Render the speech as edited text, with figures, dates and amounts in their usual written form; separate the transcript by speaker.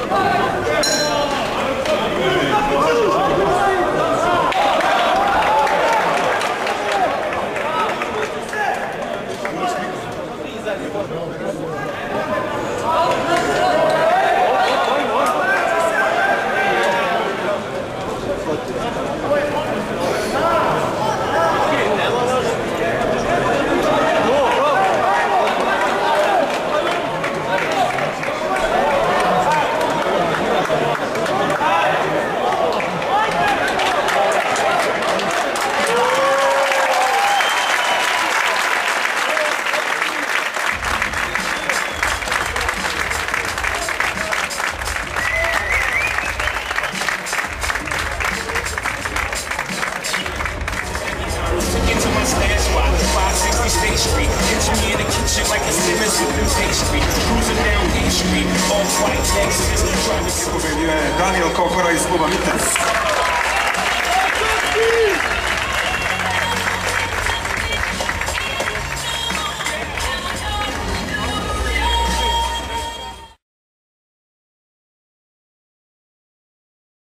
Speaker 1: State Street, catch me in the kitchen like a Simmons with pastry. Cruising down D Street, all white Lexus, driving.
Speaker 2: Pobedio je Daniel Kokora iz kluba Vitez.